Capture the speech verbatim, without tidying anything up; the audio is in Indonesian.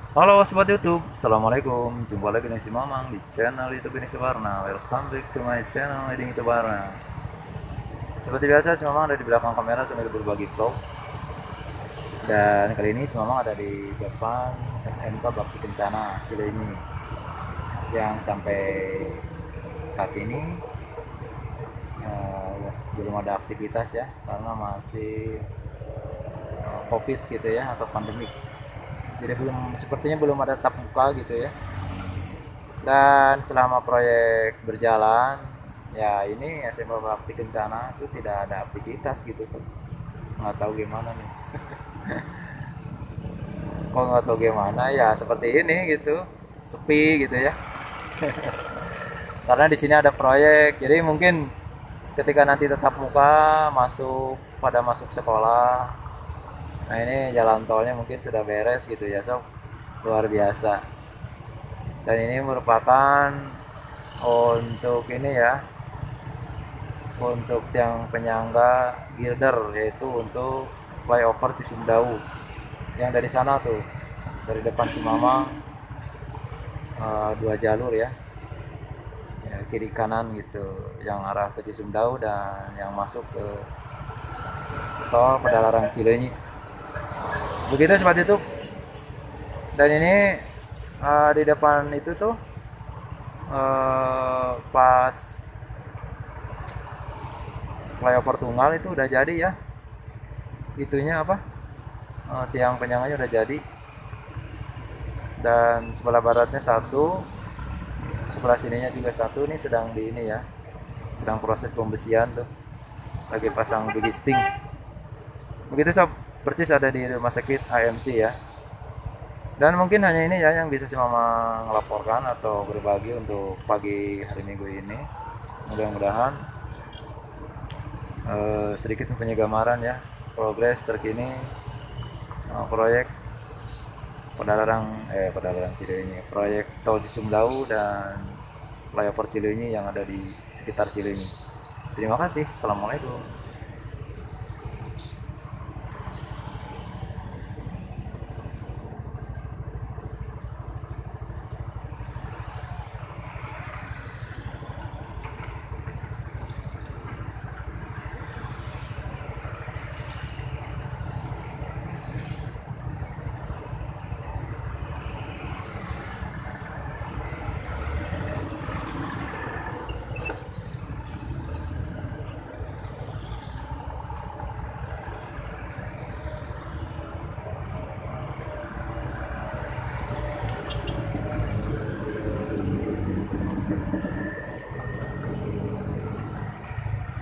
Halo sobat YouTube, Assalamualaikum. Jumpa lagi nih si Mamang di channel YouTube ini Sebarna. Welcome back to my channel ini Sebarna. Seperti biasa si Mamang ada di belakang kamera sambil berbagi vlog. Dan kali ini si Mamang ada di depan S M K Bakti Kencana Cileunyi yang sampai saat ini eh, belum ada aktivitas ya karena masih eh, COVID gitu ya atau pandemik. Jadi belum sepertinya belum ada tatap muka gitu ya. Dan selama proyek berjalan, ya ini S M A Bakti Kencana itu tidak ada aktivitas gitu, Sob. Nggak tahu gimana nih. Kok nggak tahu gimana ya seperti ini gitu, sepi gitu ya. Karena di sini ada proyek, jadi mungkin ketika nanti tetap muka masuk pada masuk sekolah, nah ini jalan tolnya mungkin sudah beres gitu ya, Sob. Luar biasa. Dan ini merupakan untuk ini ya, untuk yang penyangga girder, yaitu untuk flyover Cisumdawu yang dari sana tuh, dari depan Cimamang, eh, dua jalur ya, ya, kiri kanan gitu, yang arah ke Cisumdawu dan yang masuk ke tol Padalarang Cileunyi, begitu seperti itu. Dan ini eh, di depan itu tuh eh, pas flyover Tunggal itu udah jadi ya, itunya apa, eh, tiang penyangganya udah jadi. Dan sebelah baratnya satu, sebelah sininya juga satu. Ini sedang di ini ya, sedang proses pembesian tuh, lagi pasang bigisting begitu sob. Percis ada di rumah sakit A M C ya. Dan mungkin hanya ini ya yang bisa si mama ngelaporkan atau berbagi untuk pagi hari minggu ini. Mudah-mudahan eh, sedikit mempunyai gambaran ya progres terkini eh, proyek Padalarang eh Padalarang Cileunyi, proyek tol Cisumdawu dan flyover Cileunyi yang ada di sekitar Cileunyi. Terima kasih. Assalamualaikum.